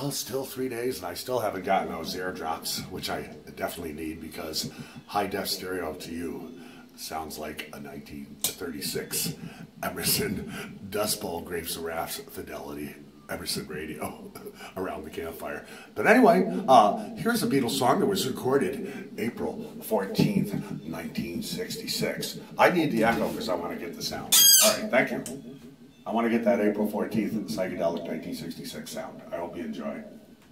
Well, still 3 days, and I still haven't gotten those Azer drops, which I definitely need because high-def stereo to you sounds like a 1936 Emerson Dust Bowl Grapes of Wrath Fidelity Emerson radio around the campfire. But anyway, here's a Beatles song that was recorded April 14th, 1966. I need the echo because I want to get the sound. All right, thank you. I want to get that April 14th psychedelic 1966 sound. I hope you enjoy.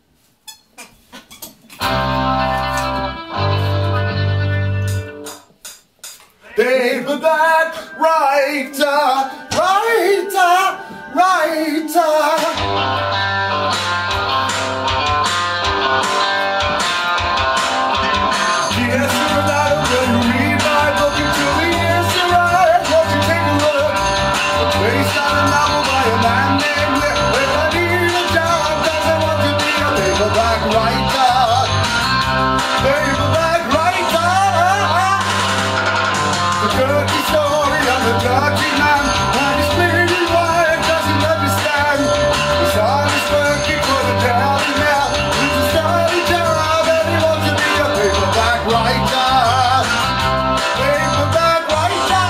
Paperback writer, yes, you're not a good read my book until the years to write. Won't you take a look? It's based on a novel by a man named Nick. When I need a job, does I want to be a paperback writer? Paperback writer. The dirty story of the dirty man, and his bleeding wife doesn't understand. His heart is working for the daily mail. It's a steady job, and he wants to be a paperback writer. Paperback writer.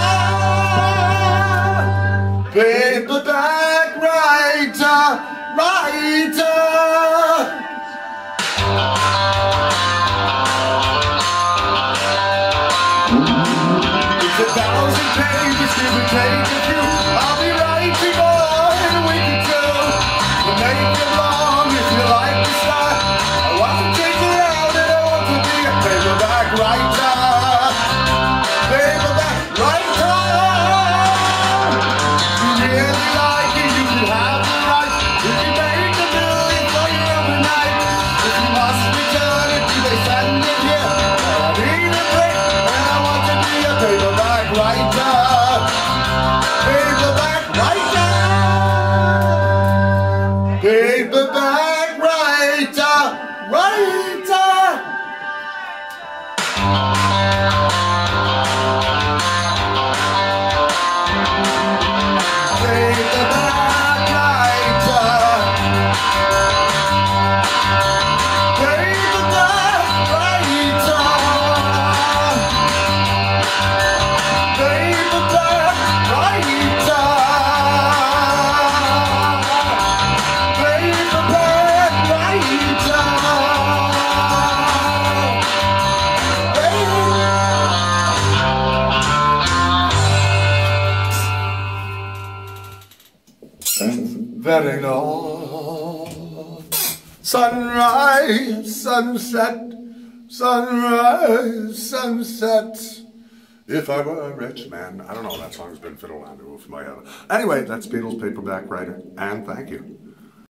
Paperback writer. It's 1,000 pages, give or take a few. I'll be writing more in a week or two. We'll make it long if you like the style. I want to take it out and I want to be a paperback writer. Paperback writer. You really like it, you can have the right. You can make $1 million for your overnight. If you must return it, do they send it here? I need a break and I want to be a paperback writer. Paperback writer. Paperback writer. That ain't all. Sunrise, sunset, sunrise, sunset. If I were a rich man. I don't know, that song's been fiddled on the roof of my head. Anyway, that's Beatles Paperback Writer, and thank you.